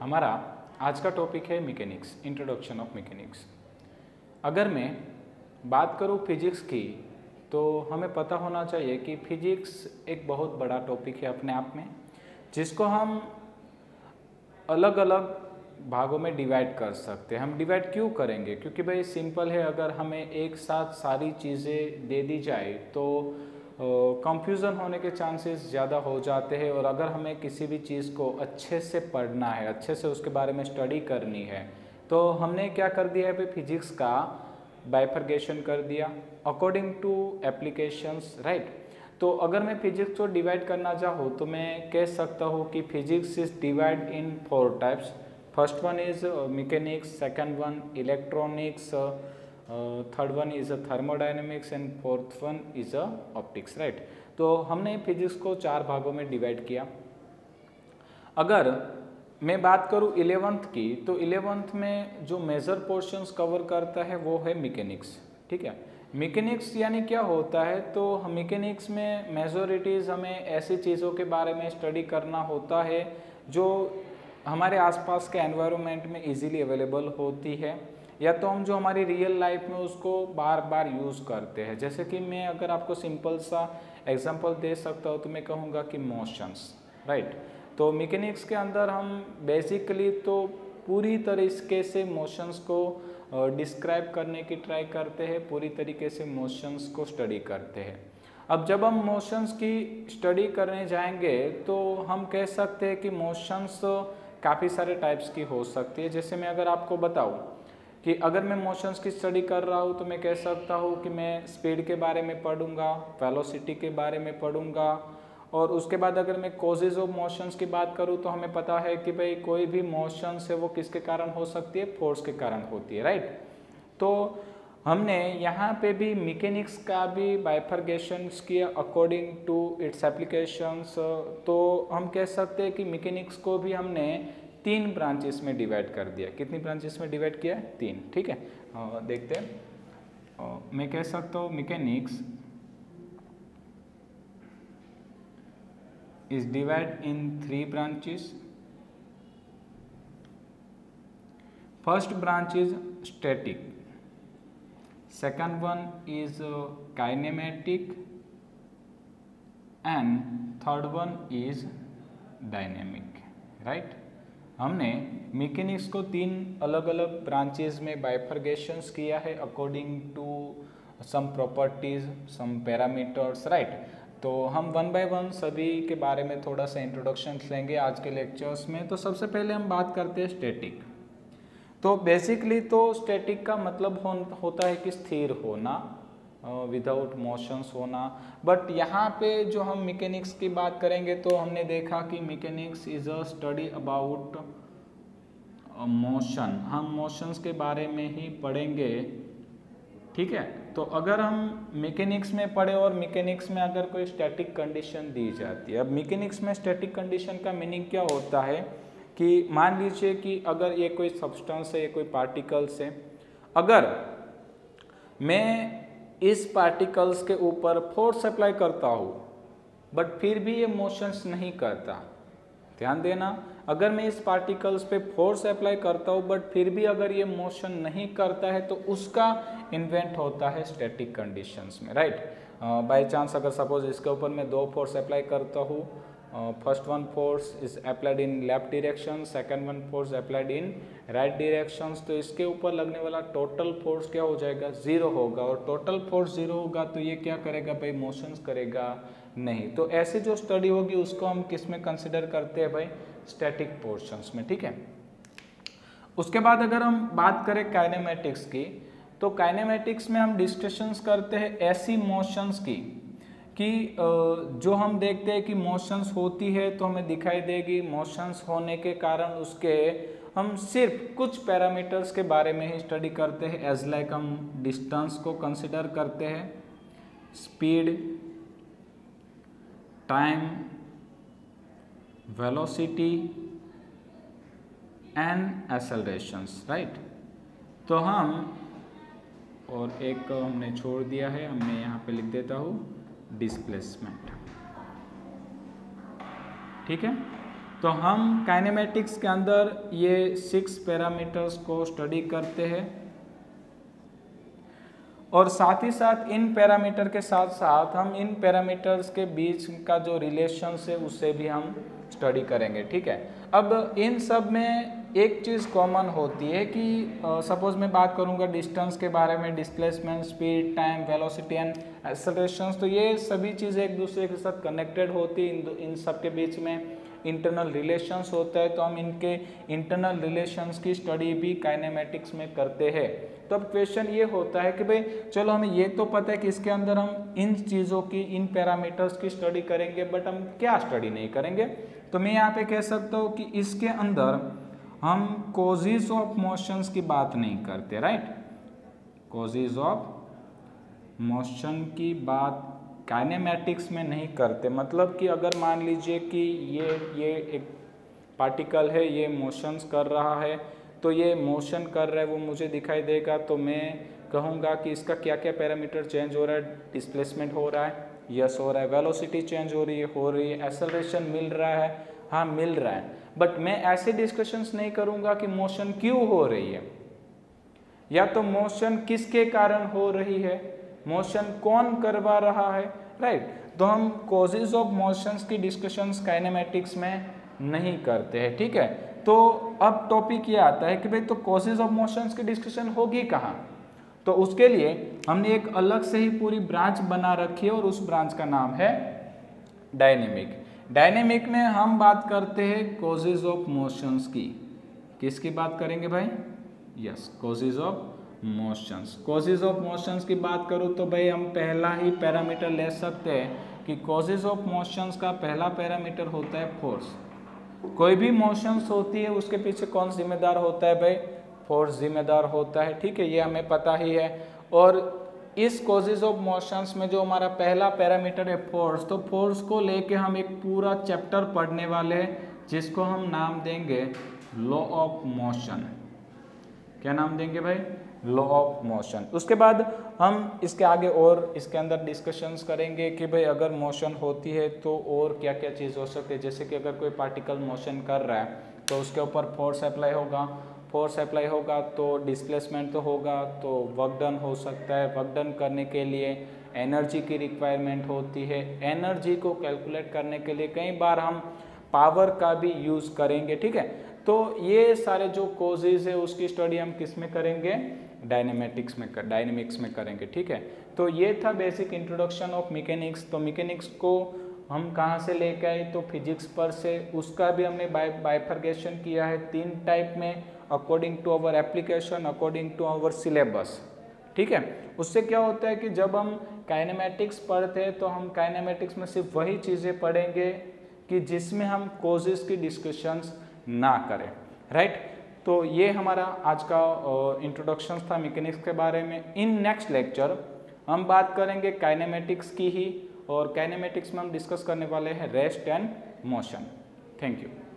हमारा आज का टॉपिक है मैकेनिक्स, इंट्रोडक्शन ऑफ मैकेनिक्स। अगर मैं बात करूँ फिजिक्स की तो हमें पता होना चाहिए कि फिजिक्स एक बहुत बड़ा टॉपिक है अपने आप में, जिसको हम अलग अलग भागों में डिवाइड कर सकते हैं। हम डिवाइड क्यों करेंगे? क्योंकि भाई सिंपल है, अगर हमें एक साथ सारी चीज़ें दे दी जाए तो कंफ्यूजन होने के चांसेस ज़्यादा हो जाते हैं। और अगर हमें किसी भी चीज़ को अच्छे से पढ़ना है, अच्छे से उसके बारे में स्टडी करनी है, तो हमने क्या कर दिया है भाई, फिजिक्स का बाइफर्गेशन कर दिया अकॉर्डिंग टू एप्लीकेशंस, राइट। तो अगर मैं फिजिक्स को डिवाइड करना चाहूँ तो मैं कह सकता हूँ कि physics is divide in 4 types. First one is mechanics, second one electronics, third one is thermodynamics and fourth one is optics, right. तो हमने फिजिक्स को 4 भागों में डिवाइड किया। अगर मैं बात करूँ 11th की, तो 11th में जो मेजर पोर्शंस कवर करता है वो है मैकेनिक्स, ठीक है। मैकेनिक्स यानी क्या होता है? तो मैकेनिक्स में मेजॉरिटीज़ हमें ऐसी चीज़ों के बारे में स्टडी करना होता है जो हमारे आसपास के एनवायरनमेंट में इजीली अवेलेबल होती है, या तो हम जो हमारी रियल लाइफ में उसको बार बार यूज़ करते हैं। जैसे कि मैं अगर आपको सिंपल सा एग्जांपल दे सकता हूँ तो मैं कहूँगा कि मोशंस, राइट। तो मैकेनिक्स के अंदर हम बेसिकली तो पूरी तरीके से मोशंस को डिस्क्राइब करने की ट्राई करते हैं, पूरी तरीके से मोशंस को स्टडी करते हैं। अब जब हम मोशंस की स्टडी करने जाएंगे तो हम कह सकते हैं कि मोशंस काफ़ी सारे टाइप्स की हो सकती है। जैसे मैं अगर आपको बताऊं कि अगर मैं मोशंस की स्टडी कर रहा हूं तो मैं कह सकता हूं कि मैं स्पीड के बारे में पढ़ूंगा, वेलोसिटी के बारे में पढ़ूंगा, और उसके बाद अगर मैं कॉजेज ऑफ मोशंस की बात करूं तो हमें पता है कि भाई कोई भी मोशंस है वो किसके कारण हो सकती है, फोर्स के कारण होती है, राइट। तो हमने यहाँ पे भी मैकेनिक्स का भी बाइफर्गेशंस किया अकॉर्डिंग टू इट्स एप्लीकेशंस। तो हम कह सकते हैं कि मैकेनिक्स को भी हमने 3 ब्रांचेस में डिवाइड कर दिया। कितनी ब्रांचेस में डिवाइड किया है? 3, ठीक है। देखते हैं। मैं कह सकता हूँ mechanics is divided in 3 branches. First branch is static, second one is kinematic, and third one is dynamic, right। हमने मैकेनिक्स को 3 अलग अलग ब्रांचेस में बाइफर्गेशंस किया है according to some properties, some parameters, right. तो हम 1 बाय 1 सभी के बारे में थोड़ा सा इंट्रोडक्शन लेंगे आज के लेक्चर्स में। तो सबसे पहले हम बात करते हैं स्टैटिक। तो बेसिकली तो स्टैटिक का मतलब होता है कि स्थिर होना, विदाउट मोशंस होना। बट यहाँ पे जो हम मैकेनिक्स की बात करेंगे तो हमने देखा कि mechanics is a study about motion. हम मोशंस के बारे में ही पढ़ेंगे, ठीक है। तो अगर हम मैकेनिक्स में पढ़े और मैकेनिक्स में अगर कोई स्टैटिक कंडीशन दी जाती है, अब मैकेनिक्स में स्टैटिक कंडीशन का मीनिंग क्या होता है कि मान लीजिए कि अगर ये कोई सब्सटेंस है, ये कोई पार्टिकल्स है, अगर मैं इस पार्टिकल्स के ऊपर फोर्स अप्लाई करता हूँ बट फिर भी ये मोशंस नहीं करता, ध्यान देना, अगर मैं इस पार्टिकल्स पे फोर्स अप्लाई करता हूँ बट फिर भी अगर ये मोशन नहीं करता है तो उसका इन्वेंट होता है स्टैटिक कंडीशंस में, राइट। बाय चांस अगर सपोज इसके ऊपर मैं 2 फोर्स अप्लाई करता हूँ, first one force is applied in left direction, second one force applied in right directions, तो इसके ऊपर लगने वाला टोटल फोर्स क्या हो जाएगा? 0 होगा। और टोटल फोर्स 0 होगा तो ये क्या करेगा भाई? मोशंस करेगा नहीं। तो ऐसे जो स्टडी होगी उसको हम किस में कंसिडर करते हैं भाई? स्टैटिक पोर्शंस में, ठीक है। उसके बाद अगर हम बात करें काइनेमेटिक्स की, तो काइनेमेटिक्स में हम डिस्कशंस करते हैं ऐसी मोशंस की कि जो हम देखते हैं कि मोशंस होती है तो हमें दिखाई देगी, मोशंस होने के कारण उसके हम सिर्फ कुछ पैरामीटर्स के बारे में ही स्टडी करते हैं। एज लाइक हम डिस्टेंस को कंसिडर करते हैं, speed, time, velocity and accelerations, right. तो हम, और एक हमने छोड़ दिया है, मैं यहाँ पे लिख देता हूँ डिस्प्लेसमेंट, ठीक है। तो हम काइनेमेटिक्स के अंदर ये 6 पैरामीटर्स को स्टडी करते हैं और साथ ही साथ इन पैरामीटर के साथ साथ हम इन पैरामीटर्स के बीच का जो रिलेशंस है उससे भी हम स्टडी करेंगे, ठीक है। अब इन सब में एक चीज़ कॉमन होती है कि सपोज मैं बात करूंगा डिस्टेंस के बारे में, displacement, speed, time, velocity and accelerations, तो ये सभी चीज़ें एक दूसरे के साथ कनेक्टेड होती है, इन सब के बीच में इंटरनल रिलेशंस होता है, तो हम इनके इंटरनल रिलेशंस की स्टडी भी काइनेमेटिक्स में करते हैं। तो अब क्वेश्चन ये होता है कि भाई चलो हमें ये तो पता है कि इसके अंदर हम इन चीज़ों की, इन पैरामीटर्स की स्टडी करेंगे, बट हम क्या स्टडी नहीं करेंगे। तो मैं यहाँ पे कह सकता हूँ कि इसके अंदर हम कॉजेज ऑफ मोशंस की बात नहीं करते, राइट। कॉजेज ऑफ मोशन की बात काइनेमेटिक्स में नहीं करते। मतलब कि अगर मान लीजिए कि ये एक पार्टिकल है, ये मोशंस कर रहा है, तो ये मोशन कर रहा है वो मुझे दिखाई देगा, तो मैं कहूँगा कि इसका क्या क्या पैरामीटर चेंज हो रहा है। डिस्प्लेसमेंट हो रहा है, यस हो रहा है। वेलोसिटी चेंज हो रही है, एक्सेलरेशन मिल रहा है, हाँ मिल रहा है। बट मैं ऐसे डिस्कशंस नहीं करूँगा कि मोशन क्यों हो रही है, या तो मोशन किसके कारण हो रही है, मोशन कौन करवा रहा है, राइट। तो हम कॉजेज ऑफ मोशंस की डिस्कशंस काइनेमेटिक्स में नहीं करते हैं, ठीक है। तो अब टॉपिक ये आता है कि भाई तो कॉजेज ऑफ मोशंस की डिस्कशन होगी कहाँ। तो उसके लिए हमने एक अलग से ही पूरी ब्रांच बना रखी है और उस ब्रांच का नाम है डायनेमिक। डायनेमिक में हम बात करते हैं कॉजेज ऑफ मोशंस की। किसकी बात करेंगे भाई? Yes, causes of motions. Causes of motions की बात करूँ तो भाई हम पहला ही पैरामीटर ले सकते हैं कि कॉजेज ऑफ मोशंस का पहला पैरामीटर होता है फोर्स। कोई भी मोशंस होती है उसके पीछे कौन जिम्मेदार होता है भाई? फोर्स जिम्मेदार होता है, ठीक है, ये हमें पता ही है। और इस कॉजेज ऑफ मोशंस में जो हमारा पहला पैरामीटर है फोर्स, तो फोर्स को लेके हम एक पूरा चैप्टर पढ़ने वाले हैं जिसको हम नाम देंगे लॉ ऑफ मोशन। क्या नाम देंगे भाई? Law of motion. उसके बाद हम इसके आगे और इसके अंदर डिस्कशंस करेंगे कि भाई अगर मोशन होती है तो और क्या क्या चीज़ हो सकती है। जैसे कि अगर कोई पार्टिकल मोशन कर रहा है तो उसके ऊपर फोर्स अप्लाई होगा, फोर्स अप्लाई होगा तो डिस्प्लेसमेंट तो होगा, तो वर्क डन हो सकता है। वर्क डन करने के लिए एनर्जी की रिक्वायरमेंट होती है। एनर्जी को कैलकुलेट करने के लिए कई बार हम पावर का भी यूज़ करेंगे, ठीक है। तो ये सारे जो कॉजेज है उसकी स्टडी हम किस में करेंगे? डायनेमिक्स में करेंगे, ठीक है। तो ये था बेसिक इंट्रोडक्शन ऑफ मैकेनिक्स। तो मैकेनिक्स को हम कहाँ से लेके आए? तो फिजिक्स पर से। उसका भी हमने बाइफर्केशन किया है 3 टाइप में, according to our application, according to our syllabus, ठीक है। उससे क्या होता है कि जब हम काइनेमेटिक्स पढ़ते हैं तो हम काइनेमेटिक्स में सिर्फ वही चीज़ें पढ़ेंगे कि जिसमें हम कॉजेज की डिस्कशंस ना करें, राइट। तो ये हमारा आज का इंट्रोडक्शन था मैकेनिक्स के बारे में। इन नेक्स्ट लेक्चर हम बात करेंगे काइनेमेटिक्स की ही, और काइनेमेटिक्स में हम डिस्कस करने वाले हैं rest and motion. Thank you.